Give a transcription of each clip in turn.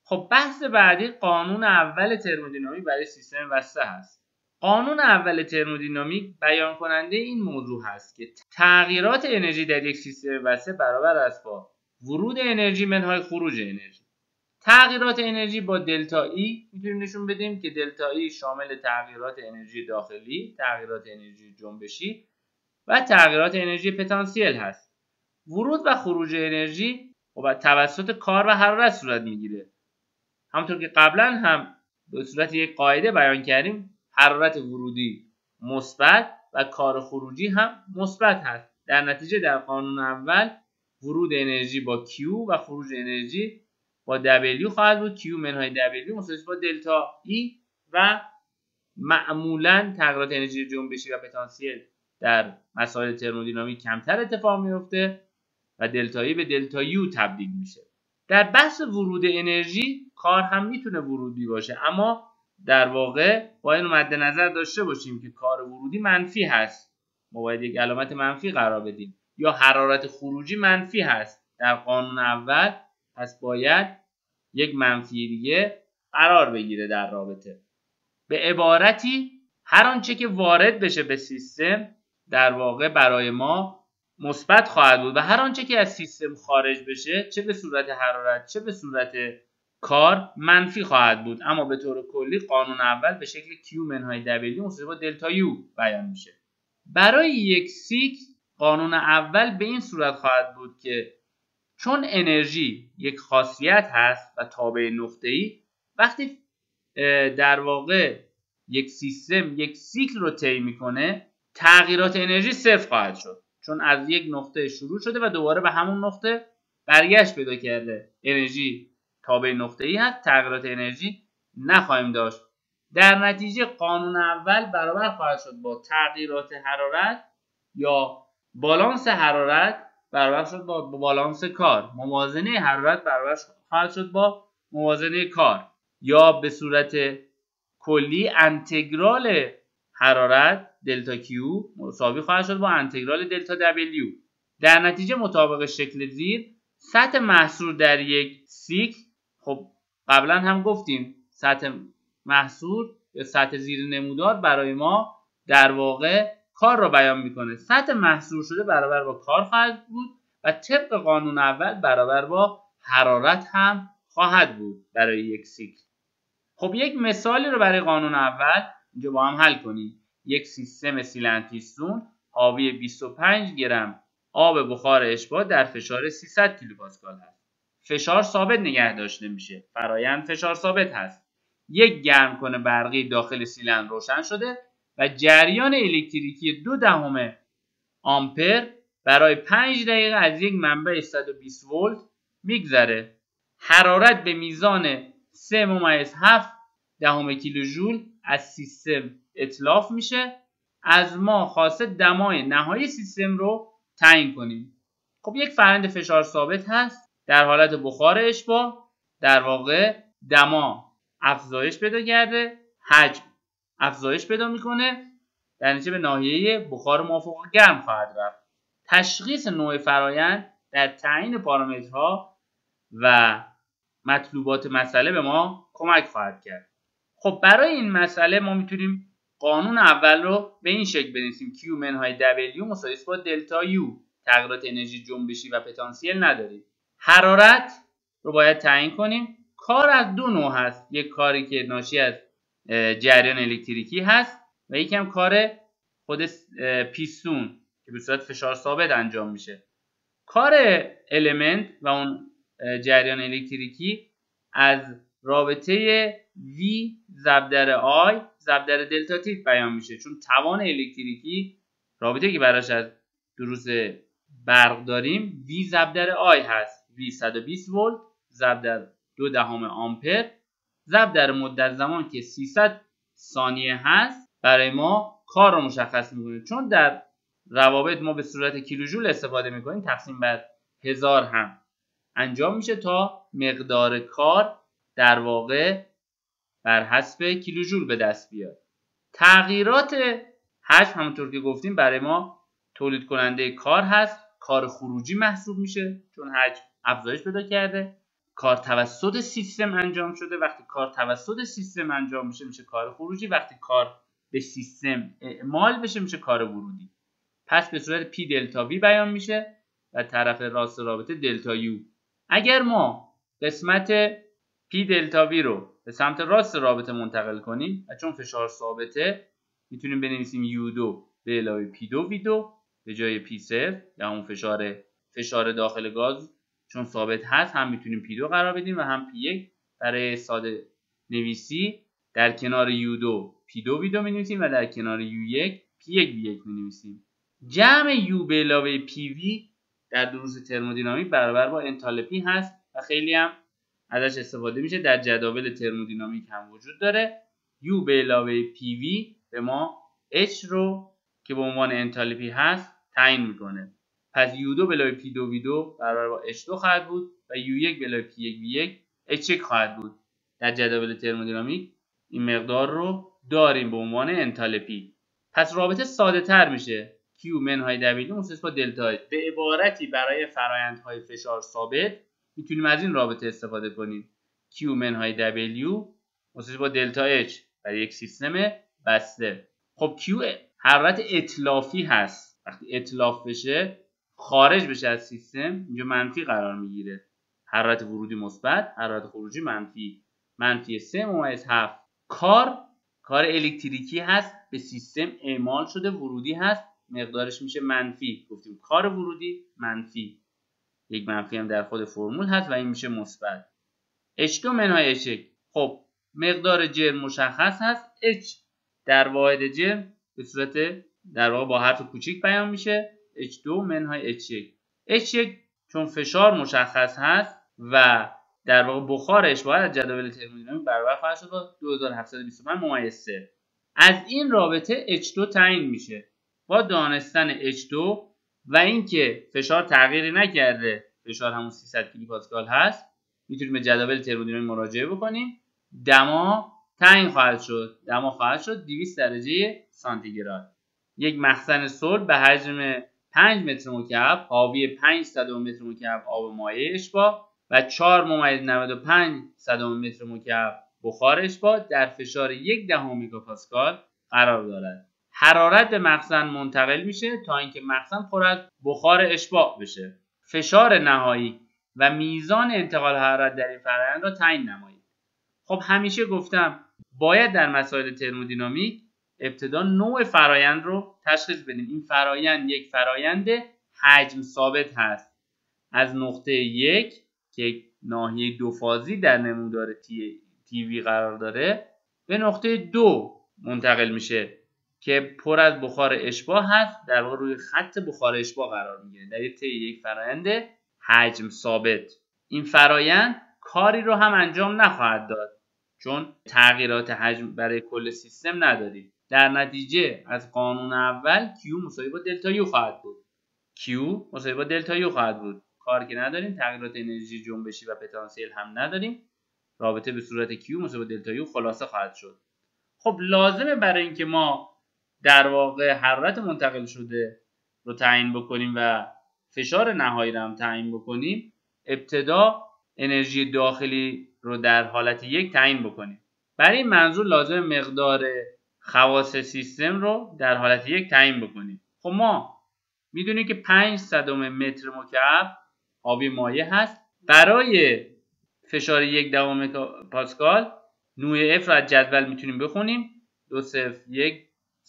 خب بحث بعدی قانون اول ترمودینامیک برای سیستم وصله هست. قانون اول ترمودینامیک بیان کننده این موضوع هست که تغییرات انرژی در یک سیستم وصله برابر است با ورود انرژی منهای خروج انرژی. تغییرات انرژی با دلتا ای میتونیم نشون بدیم که دلتا ای شامل تغییرات انرژی داخلی، تغییرات انرژی جنبشی و تغییرات انرژی پتانسیل هست. ورود و خروج انرژی توسط کار و حرارت صورت میگیره. همونطور که قبلا هم به صورت یک قاعده بیان کردیم، حرارت ورودی مثبت و کار خروجی هم مثبت هست. در نتیجه در قانون اول ورود انرژی با Q و خروج انرژی با W خواهد بود. Q منهای W مساوی با دلتا E و معمولا تغییرات انرژی جنبشی و پتانسیل در مسائل ترمودینامیک کمتر اتفاق میفته و دلتا E به دلتا U تبدیل میشه. در بحث ورود انرژی کار هم میتونه ورودی باشه، اما در واقع باید مد نظر داشته باشیم که کار ورودی منفی هست، ما باید یک علامت منفی قرار بدیم، یا حرارت خروجی منفی هست در قانون اول، پس باید یک منفی دیگه قرار بگیره در رابطه. به عبارتی هر آنچه که وارد بشه به سیستم در واقع برای ما مثبت خواهد بود و هر آنچه که از سیستم خارج بشه چه به صورت حرارت چه به صورت کار منفی خواهد بود. اما به طور کلی قانون اول به شکل Q منهای W مساوی با دلتا U بیان میشه. برای یک سیکل قانون اول به این صورت خواهد بود که چون انرژی یک خاصیت هست و تابع نقطه‌ای، وقتی در واقع یک سیستم یک سیکل رو طی میکنه تغییرات انرژی صفر خواهد شد، چون از یک نقطه شروع شده و دوباره به همون نقطه برگشت پیدا کرده. انرژی تابع نقطه‌ای هست، تغییرات انرژی نخواهیم داشت. در نتیجه قانون اول برابر خواهد شد با تغییرات حرارت یا بالانس حرارت برابر شد با بالانس کار. موازنه حرارت برابر خواهد شد با موازنه کار، یا به صورت کلی انتگرال حرارت دلتا Q مساوی خواهد شد با انتگرال دلتا W. در نتیجه مطابق شکل زیر سطح محصور در یک سیکل، خب قبلا هم گفتیم سطح محصور یا سطح زیر نمودار برای ما در واقع کار را بیان میکنه. سطح محصور شده برابر با کار خواهد بود و طبق قانون اول برابر با حرارت هم خواهد بود برای یک سیکل. خب یک مثالی رو برای قانون اول اینجا با هم حل کنیم. یک سیستم سیلندر پیستون حاوی 25 گرم آب بخار اشباع در فشار 300 کیلوپاسکال هست. فشار ثابت نگه داشته میشه. فرایند فشار ثابت هست. یک گرمکنه برقی داخل سیلندر روشن شده و جریان الکتریکی 0.2 آمپر برای 5 دقیقه از یک منبع 120 ولت میگذره. حرارت به میزان 3.7 کیلوژول از سیستم اتلاف میشه. از ما خواسته دمای نهایی سیستم رو تعیین کنیم. خب یک فرآیند فشار ثابت هست. در حالت بخار اشباع در واقع دما افزایش پیدا کرده، حجم افزایش پیدا میکنه، در نتیجه به ناحیه بخار موافق گرم خواهد رفت. تشخیص نوع فرآیند در تعیین پارامترها و مطلوبات مسئله به ما کمک خواهد کرد. خب برای این مسئله ما میتونیم قانون اول رو به این شکل بنویسیم: Q منهای W مساوی با دلتا U. تغییرات انرژی جنبشی و پتانسیل نداریم. حرارت رو باید تعیین کنیم. کار از دو نوع هست. یک کاری که ناشی از جریان الکتریکی هست و یکی هم کار خود پیستون که به صورت فشار ثابت انجام میشه. کار المنت و اون جریان الکتریکی از رابطه V ضرب در I ضرب در دلتا T بیان میشه، چون توان الکتریکی رابطه که براش از دروس برق داریم V ضرب در I هست. V 120 ولت ضرب در 0.2 آمپر ضرب در مدت زمان که 300 ثانیه هست برای ما کار رو مشخص میکنه. چون در روابط ما به صورت کیلوژول استفاده میکنیم، تقسیم بر 1000 هم انجام میشه تا مقدار کار در واقع بر حسب کیلوژول به دست بیاد. تغییرات حجم همونطور که گفتیم برای ما تولید کننده کار هست. کار خروجی محسوب میشه چون حجم افزایش پیدا کرده. کار توسط سیستم انجام شده. وقتی کار توسط سیستم انجام میشه میشه کار خروجی. وقتی کار به سیستم اعمال بشه میشه کار ورودی. پس به صورت P دلتا V بیان میشه و طرف راست رابطه دلتا U. اگر ما قسمت P دلتا V رو به سمت راست رابطه منتقل کنیم و چون فشار ثابته میتونیم بنویسیم U2 به علاوه P2 V2 به جای P0 یا اون فشار داخل گاز چون ثابت هست هم میتونیم P2 قرار بدیم و هم P1. برای ساده نویسی در کنار U2 P2 V2 می‌نویسیم و در کنار U1 P1 V1 می‌نویسیم. جمع U به علاوه PV در دروس ترمودینامیک برابر با انتالپی هست و خیلی هم ازش استفاده میشه. در جداول ترمودینامیک هم وجود داره. U به علاوه PV به ما H رو که به عنوان انتالپی هست تعیین میکنه. پس U2 به علاوه P2 V2 برابر با H2 خواهد بود و U1 به علاوه P1 V1 H1 خواهد بود. در جداول ترمودینامیک این مقدار رو داریم به عنوان انتالپی. پس رابطه ساده تر میشه. Q منهای W مساوی با دلتا H. به عبارتی برای فرآیندهای فشار ثابت میتونیم از این رابطه استفاده کنیم. Q منهای W مساوی با دلتا H برای یک سیستم بسته. خب Q حرارت اتلافی هست. وقتی اتلاف بشه خارج بشه از سیستم اینجا منفی قرار میگیره. حرارت ورودی مثبت، حرارت خروجی منفی. منفی 3.7. کار الکتریکی هست به سیستم اعمال شده ورودی هست مقدارش میشه منفی. گفتیم کار ورودی منفی. یک منفی هم در خود فرمول هست و این میشه مثبت. H2 منهای H1. خب مقدار جرم مشخص هست. H در واحد جرم به صورت در واقع با حرف کوچیک بیان میشه. H2 منهای H1. H1 چون فشار مشخص هست و در واقع بخارش باید از جدول ترمودینامیک برابر خواهد شد با 2725/3. از این رابطه H2 تعیین میشه. با دانستن H2 و اینکه فشار تغییری نکرده، فشار همون 300 کیلو پاسکال هست، میتونیم به جدول ترمودینامیک مراجعه بکنیم. دما تعیین خواهد شد. دما خواهد شد 200 درجه سانتیگراد. یک مخزن صلب به حجم 5 متر مکعب حاوی 500 متر مکعب آب مایع اشباع و 4.95 متر مکعب بخار اشباع در فشار 0.1 مگاپاسکال قرار دارد. حرارت به مخزن منتقل میشه تا اینکه مخزن پر از بخار اشباع بشه. فشار نهایی و میزان انتقال حرارت در این فرآیند را تعیین نمایید. خب همیشه گفتم باید در مسائل ترمودینامیک ابتدا نوع فرآیند رو تشخیص بدیم. این فرآیند یک فرآیند حجم ثابت هست. از نقطه 1 که ناحیه دو فازی در نمودار تی وی قرار داره به نقطه 2 منتقل میشه که پر از بخار اشباع هست. در واقع روی خط بخار اشباع قرار میگیره در یک فرآیند حجم ثابت. این فرآیند کاری رو هم انجام نخواهد داد چون تغییرات حجم برای کل سیستم نداریم. در نتیجه از قانون اول Q مساوی با دلتا U خواهد بود. Q مساوی با دلتا U خواهد بود. کار که نداریم، تغییرات انرژی جنبشی و پتانسیل هم نداریم. رابطه به صورت Q مساوی با دلتا U خلاصه خواهد شد. خب لازمه برای اینکه ما در واقع حرارت منتقل شده رو تعیین بکنیم و فشار نهایی رو هم تعیین بکنیم، ابتدا انرژی داخلی رو در حالت 1 تعیین بکنیم. برای این منظور لازم مقدار خواص سیستم رو در حالت 1 تعیین بکنیم. خب ما میدونیم که 500 متر مکعب آب مایع هست. برای فشار 1 مگاپاسکال نوع F رو از جدول میتونیم بخونیم. 201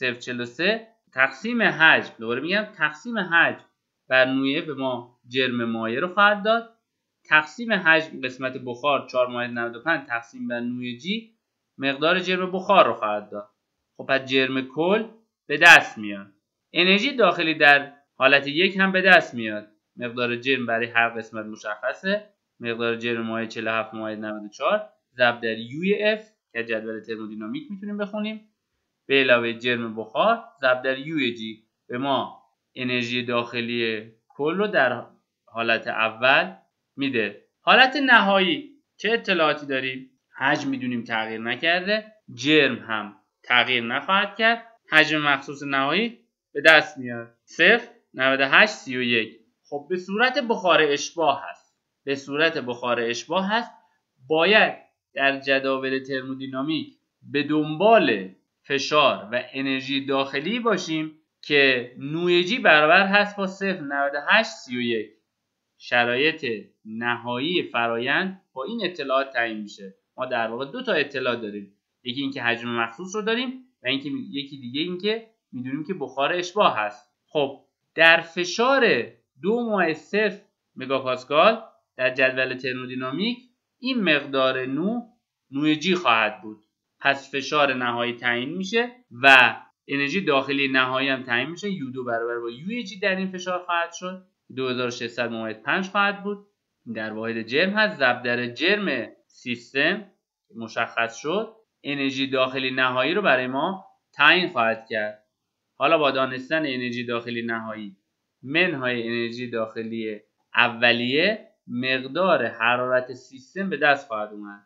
043 تقسیم حجم، دوباره میگم تقسیم حجم بر نوع F به ما جرم مایع رو خواهد داد. تقسیم حجم قسمت بخار 4.95 تقسیم بر نوع G مقدار جرم بخار رو خواهد داد. خب پس جرم کل به دست میاد. انرژی داخلی در حالت 1 هم به دست میاد. مقدار جرم برای هر قسمت مشخصه. مقدار جرم مایع 47.94 ضرب در U F که جدول ترمودینامیک میتونیم بخونیم به علاوه جرم بخار ضرب در U G به ما انرژی داخلی کل رو در حالت اول میده. حالت نهایی چه اطلاعاتی داریم؟ حجم میدونیم تغییر نکرده، جرم هم تغییر نخواهد کرد. حجم مخصوص نهایی به دست میاد 0.9831. خب به صورت بخار اشباع هست. به صورت بخار اشباع هست. باید در جداول ترمودینامیک به دنبال فشار و انرژی داخلی باشیم که نویجی برابر هست با 0.9831. شرایط نهایی فرایند با این اطلاعات تعیین میشه. ما در واقع دو تا اطلاع داریم، یکی اینکه حجم مخصوص رو داریم و یکی دیگه اینکه میدونیم که بخار اشباع هست. خب در فشار 2.0 مگاپاسکال در جدول ترمودینامیک این مقدار نویجی خواهد بود. پس فشار نهایی تعیین میشه و انرژی داخلی نهایی هم تعیین میشه. U2 برابر با UAG در این فشار خواهد شد 2600 5 خواهد بود. در واحد جرم هست. ضرب در جرم سیستم مشخص شد. انرژی داخلی نهایی رو برای ما تعیین خواهد کرد. حالا با دانستن انرژی داخلی نهایی منهای انرژی داخلی اولیه، مقدار حرارت سیستم به دست خواهد اومد.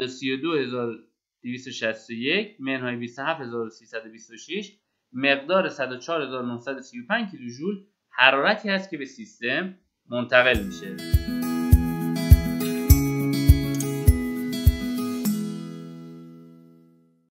132261 منهای 27326 مقدار 104935 کیلوژول حرارتی هست که به سیستم منتقل میشه.